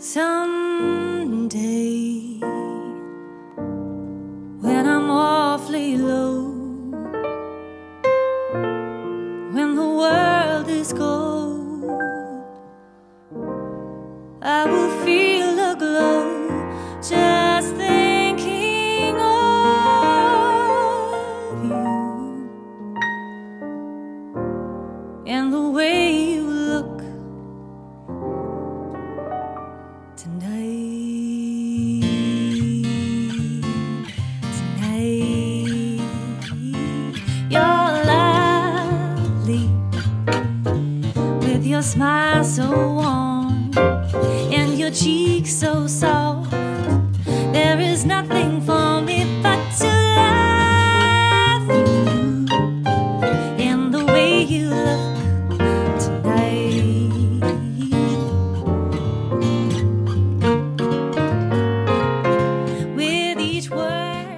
Someday, when I'm awfully low, when the world is cold, I will feel a glow just thinking of you and the way you look tonight. You're lovely with your smile so warm and your cheeks so soft. There is nothing for me but to love you and the way you look tonight. With each word